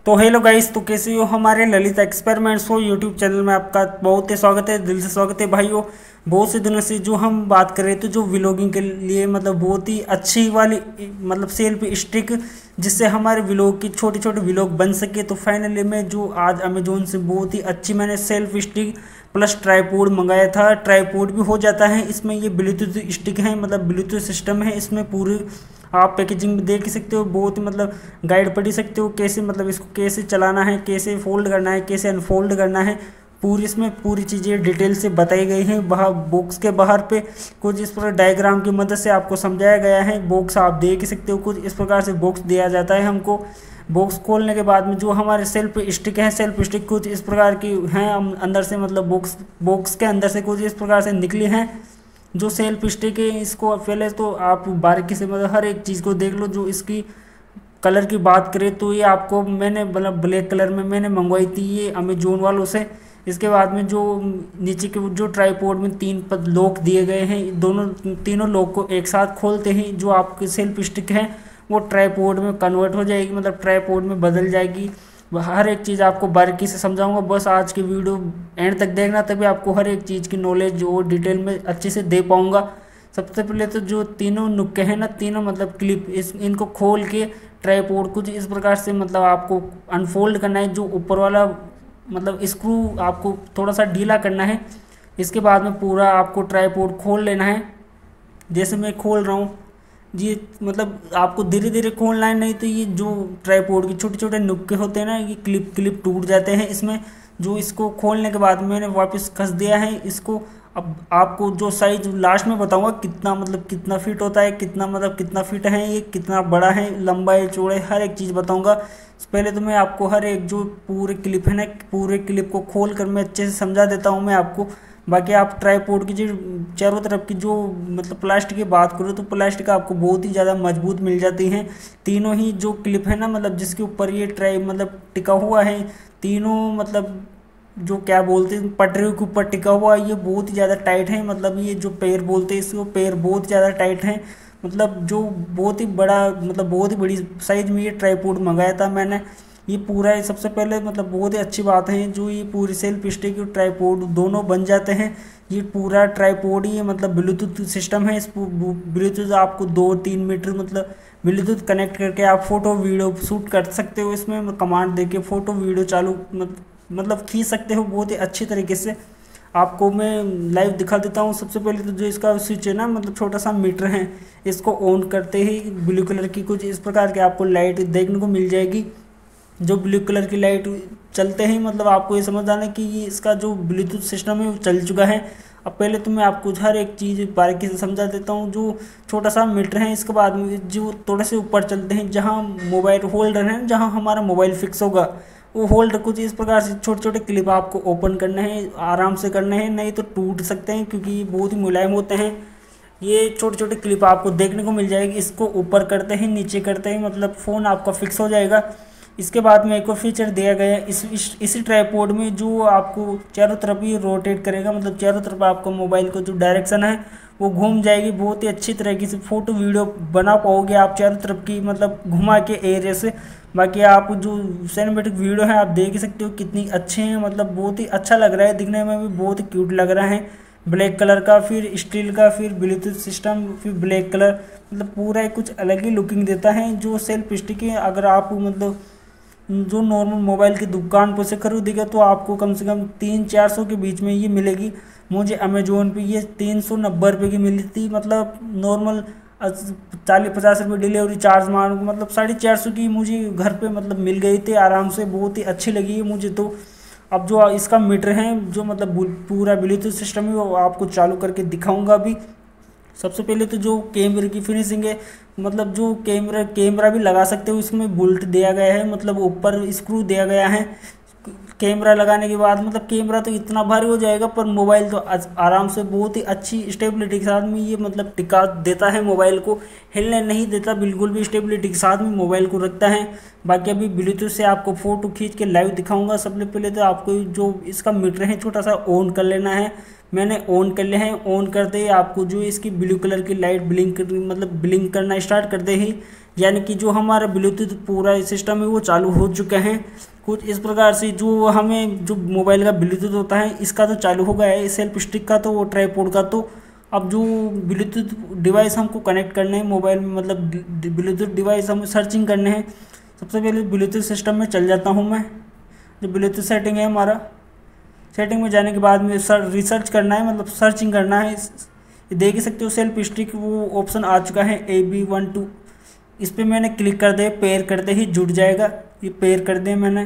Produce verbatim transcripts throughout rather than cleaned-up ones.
तो hello guys, तो कैसे हो। हमारे ललित एक्सपेरिमेंट्स हो यूट्यूब चैनल में आपका बहुत ही स्वागत है, दिल से स्वागत है भाइयों। बहुत से दिनों से जो हम बात कर रहे थे जो व्लॉगिंग के लिए मतलब बहुत ही अच्छी वाली मतलब सेल्फ स्टिक जिससे हमारे व्लॉग की छोटे छोटे व्लॉग बन सके, तो फाइनली मैं जो आज अमेजोन से बहुत ही अच्छी मैंने सेल्फ स्टिक प्लस ट्राईपोड मंगाया था। ट्राईपोड भी हो जाता है इसमें, ये ब्लूटूथ स्टिक है मतलब ब्लूटूथ सिस्टम है इसमें। पूरी आप पैकेजिंग में देख सकते हो, बहुत ही मतलब गाइड पढ़ सकते हो कैसे मतलब इसको कैसे चलाना है, कैसे फोल्ड करना है, कैसे अनफोल्ड करना है। पूरी इसमें पूरी चीज़ें डिटेल से बताई गई हैं। बाहर बॉक्स के बाहर पे कुछ इस प्रकार डायग्राम की मदद से आपको समझाया गया है। बॉक्स आप देख सकते हो, कुछ इस प्रकार से बॉक्स दिया जाता है हमको। बॉक्स खोलने के बाद में जो हमारे सेल्फ स्टिक है, सेल्फ स्टिक कुछ इस प्रकार की हैं अंदर से, मतलब बॉक्स बॉक्स के अंदर से कुछ इस प्रकार से निकली हैं जो सेल्फ स्टिक है। इसको पहले तो आप बारीकी से मतलब हर एक चीज़ को देख लो। जो इसकी कलर की बात करें तो ये आपको मैंने मतलब ब्लैक कलर में मैंने मंगवाई थी ये अमेजोन वालों से। इसके बाद में जो नीचे के जो ट्राईपोड में तीन पद लॉक दिए गए हैं, दोनों तीनों लॉक को एक साथ खोलते ही जो आपकी सेल्फ स्टिक है वो ट्राईपोड में कन्वर्ट हो जाएगी, मतलब ट्राईपोड में बदल जाएगी। हर एक चीज़ आपको बारीकी से समझाऊंगा, बस आज की वीडियो एंड तक देखना, तभी आपको हर एक चीज़ की नॉलेज और डिटेल में अच्छे से दे पाऊंगा। सबसे पहले तो जो तीनों नुक्के हैं ना, तीनों मतलब क्लिप, इस इनको खोल के ट्राईपोड कुछ इस प्रकार से मतलब आपको अनफोल्ड करना है। जो ऊपर वाला मतलब स्क्रू आपको थोड़ा सा ढीला करना है। इसके बाद में पूरा आपको ट्राईपोड खोल लेना है, जैसे मैं खोल रहा हूँ ये मतलब आपको धीरे धीरे खोलना है, नहीं तो ये जो ट्राईपोड के छोटे छोटे नुक्के होते हैं ना, ये क्लिप क्लिप टूट जाते हैं इसमें। जो इसको खोलने के बाद मैंने वापस कस दिया है इसको। अब आपको जो साइज लास्ट में बताऊंगा कितना मतलब कितना फिट होता है, कितना मतलब कितना फिट है ये, कितना बड़ा है, लंबाई चौड़ाई हर एक चीज़ बताऊंगा। पहले तो मैं आपको हर एक जो पूरे क्लिप है ना, पूरे क्लिप को खोल कर मैं अच्छे से समझा देता हूँ मैं आपको। बाकी आप ट्राईपोड की जो चारों तरफ की जो मतलब प्लास्टिक की बात करो तो प्लास्टिक आपको बहुत ही ज़्यादा मजबूत मिल जाती हैं। तीनों ही जो क्लिप है ना, मतलब जिसके ऊपर ये ट्राई मतलब टिका हुआ है, तीनों मतलब जो क्या बोलते हैं पटरियों के ऊपर टिका हुआ है, ये बहुत ही ज़्यादा टाइट है। मतलब ये जो पैर बोलते हैं इसको, पैर बहुत ज़्यादा टाइट हैं। मतलब जो बहुत ही बड़ा मतलब बहुत ही बड़ी साइज में ये ट्राईपोड मंगाया था मैंने। ये पूरा है सबसे पहले मतलब बहुत ही अच्छी बात है जो ये पूरी सेल्फ स्टिक और ट्राईपोड दोनों बन जाते हैं। ये पूरा ट्राईपोड ही मतलब ब्लूटूथ सिस्टम है। इस ब्लूटूथ आपको दो तीन मीटर मतलब ब्लूटूथ कनेक्ट करके आप फोटो वीडियो शूट कर सकते हो। इसमें कमांड देके फोटो वीडियो चालू मतलब खींच सकते हो बहुत ही अच्छी तरीके से। आपको मैं लाइव दिखा देता हूँ। सबसे पहले तो जो इसका स्विच है ना, मतलब छोटा सा मीटर है, इसको ऑन करते ही ब्लू कलर की कुछ इस प्रकार की आपको लाइट देखने को मिल जाएगी। जो ब्लू कलर की लाइट चलते ही मतलब आपको ये समझ आना कि ये इसका जो ब्लूटूथ सिस्टम है वो चल चुका है। अब पहले तो मैं आपको हर एक चीज़ बारीकी से समझा देता हूँ। जो छोटा सा मीटर है, इसके बाद में जो थोड़े से ऊपर चलते हैं जहाँ मोबाइल होल्डर है, जहाँ हमारा मोबाइल फिक्स होगा, वो होल्डर कुछ इस प्रकार से छोटे छोटे क्लिप आपको ओपन करने हैं, आराम से करने हैं, नहीं तो टूट सकते हैं क्योंकि ये बहुत ही मुलायम होते हैं। ये छोटे छोटे क्लिप आपको देखने को मिल जाएगी। इसको ऊपर करते ही नीचे करते ही मतलब फ़ोन आपका फिक्स हो जाएगा। इसके बाद में एक और फीचर दिया गया है इस, इस इसी ट्राईपोड में जो आपको चारों तरफ ही रोटेट करेगा, मतलब चारों तरफ आपका मोबाइल को जो डायरेक्शन है वो घूम जाएगी। बहुत ही अच्छी तरीके से फ़ोटो वीडियो बना पाओगे आप चारों तरफ की मतलब घुमा के एरिया से। बाकी आप जो सिनेमैटिक वीडियो है आप देख सकते हो कितनी अच्छे हैं, मतलब बहुत ही अच्छा लग रहा है, दिखने में भी बहुत ही क्यूट लग रहा है। ब्लैक कलर का, फिर स्टील का, फिर ब्लूटूथ सिस्टम, फिर ब्लैक कलर, मतलब पूरा कुछ अलग ही लुकिंग देता है। जो सेल्फ स्टिक है अगर आप मतलब जो नॉर्मल मोबाइल की दुकान पर से खरीदेगा तो आपको कम से कम तीन चार सौ के बीच में ये मिलेगी। मुझे अमेजोन पे ये तीन सौ नब्बे रुपये की मिली थी, मतलब नॉर्मल चालीस पचास रुपये डिलीवरी चार्ज मान मतलब साढ़े चार सौ की मुझे घर पे मतलब मिल गई थी आराम से। बहुत ही अच्छी लगी है मुझे तो। अब जो इसका मीटर है जो मतलब पूरा ब्लूटूथ सिस्टम है वो आपको चालू करके दिखाऊंगा अभी। सबसे पहले तो जो कैमरे की फिनिशिंग है, मतलब जो कैमरा कैमरा भी लगा सकते हो, इसमें बुल्ट दिया गया है, मतलब ऊपर स्क्रू दिया गया है। कैमरा लगाने के बाद मतलब कैमरा तो इतना भारी हो जाएगा पर मोबाइल तो आराम से बहुत ही अच्छी स्टेबिलिटी के साथ में ये मतलब टिका देता है, मोबाइल को हिलने नहीं देता, बिल्कुल भी स्टेबिलिटी के साथ में मोबाइल को रखता है। बाकी अभी ब्लूटूथ से आपको फ़ोटो खींच के लाइव दिखाऊंगा। सबसे पहले तो आपको जो इसका मीटर है छोटा सा ऑन कर लेना है। मैंने ऑन कर लिया है। ऑन करते ही आपको जो इसकी ब्लू कलर की लाइट ब्लिंक मतलब ब्लिंक करना स्टार्ट करते ही यानी कि जो हमारा ब्लूटूथ पूरा सिस्टम है वो चालू हो चुका है। कुछ इस प्रकार से जो हमें जो मोबाइल का ब्लूटूथ होता है इसका तो चालू हो गया है, सेल्फ स्टिक का तो वो ट्राइपॉड का तो। अब जो ब्लूटूथ डिवाइस हमको कनेक्ट करने हैं मोबाइल में, मतलब ब्लूटूथ डिवाइस हमें सर्चिंग करने हैं। सबसे पहले ब्लूटूथ सिस्टम में चल जाता हूँ मैं, जो ब्लूटूथ सेटिंग है हमारा। सेटिंग में जाने के बाद में सर रिसर्च करना है, मतलब सर्चिंग करना है। ये देख ही सकते हो सेल्फ स्टिक वो ऑप्शन आ चुका है ए बी वन टू, इस पर मैंने क्लिक कर दे, पेयर करते ही जुड़ जाएगा। ये पेयर कर दे मैंने,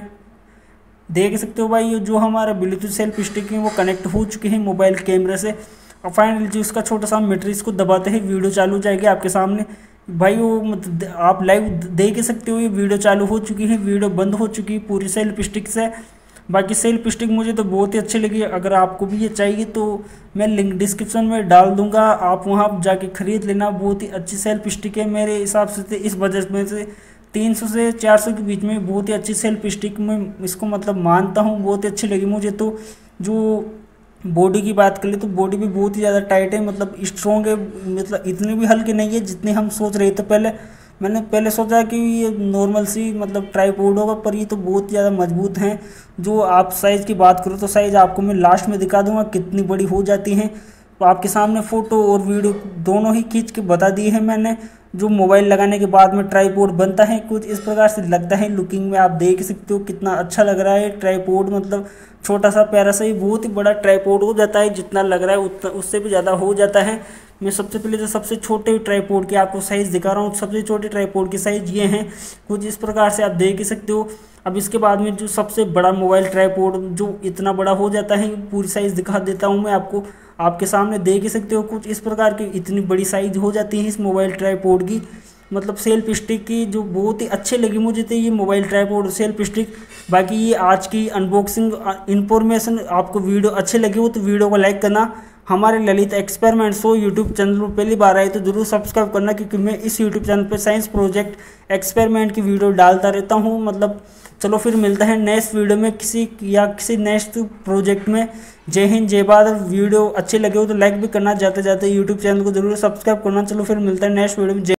देख सकते हो भाई ये जो हमारा ब्लूटूथ सेल्फ स्टिक है वो कनेक्ट हो चुके हैं मोबाइल कैमरे से। और फाइनली जो इसका छोटा सा मीटर इसको दबाते ही वीडियो चालू हो जाएगी आपके सामने भाई। वो मतलब आप लाइव देख सकते हो, ये वीडियो चालू हो चुकी है, वीडियो बंद हो चुकी है पूरी सेल्फ स्टिक से। बाकी सेल्फ स्टिक मुझे तो बहुत ही अच्छी लगी। अगर आपको भी ये चाहिए तो मैं लिंक डिस्क्रिप्शन में डाल दूंगा, आप वहाँ जाके ख़रीद लेना। बहुत ही अच्छी सेल्फ स्टिक है मेरे हिसाब से। इस बजट में से तीन सौ से चार सौ के बीच में बहुत ही अच्छी सेल्फ स्टिक में इसको मतलब मानता हूँ, बहुत ही अच्छी लगी मुझे तो। जो बॉडी की बात करें तो बॉडी भी बहुत ही ज़्यादा टाइट है, मतलब स्ट्रॉन्ग है, मतलब इतनी भी हल्की नहीं है जितने हम सोच रहे थे। पहले मैंने पहले सोचा कि ये नॉर्मल सी मतलब ट्राइपॉड होगा, पर ये तो बहुत ज़्यादा मजबूत हैं। जो आप साइज़ की बात करो तो साइज़ आपको मैं लास्ट में दिखा दूंगा कितनी बड़ी हो जाती हैं। तो आपके सामने फ़ोटो और वीडियो दोनों ही खींच के बता दी है मैंने। जो मोबाइल लगाने के बाद में ट्राइपॉड बनता है कुछ इस प्रकार से लगता है। लुकिंग में आप देख सकते हो कितना अच्छा लग रहा है ट्राइपॉड, मतलब छोटा सा प्यारा सा ही बहुत ही बड़ा ट्राइपॉड हो जाता है। जितना लग रहा है उतना उससे भी ज़्यादा हो जाता है। मैं सबसे पहले तो सबसे छोटे ट्राइपॉड की आपको साइज़ दिखा रहा हूँ। सबसे छोटे ट्राइपॉड की साइज़ ये हैं, कुछ इस प्रकार से आप देख ही सकते हो। अब इसके बाद में जो सबसे बड़ा मोबाइल ट्राइपॉड जो इतना बड़ा हो जाता है, पूरी साइज़ दिखा देता हूँ मैं आपको, आपके सामने देख ही सकते हो। कुछ इस प्रकार की इतनी बड़ी साइज़ हो जाती है इस मोबाइल ट्राइपॉड की, मतलब सेल्फ स्टिक की, जो बहुत ही अच्छे लगी मुझे तो ये मोबाइल ट्राइपॉड सेल्फ स्टिक। बाकी ये आज की अनबॉक्सिंग इन्फॉर्मेशन आपको वीडियो अच्छी लगी हो तो वीडियो को लाइक करना। हमारे Lalit experiment show YouTube channel पर पहली बार आए तो जरूर सब्सक्राइब करना, क्योंकि मैं इस यूट्यूब चैनल पर साइंस प्रोजेक्ट एक्सपेरिमेंट की वीडियो डालता रहता हूँ। मतलब चलो फिर मिलता है नेक्स्ट वीडियो में किसी या किसी नेक्स्ट प्रोजेक्ट में। जय हिंद जय भारत। वीडियो अच्छे लगे हो तो लाइक भी करना, जाते जाते यूट्यूब चैनल को जरूर सब्सक्राइब करना। चलो फिर मिलता है नेक्स्ट वीडियो में।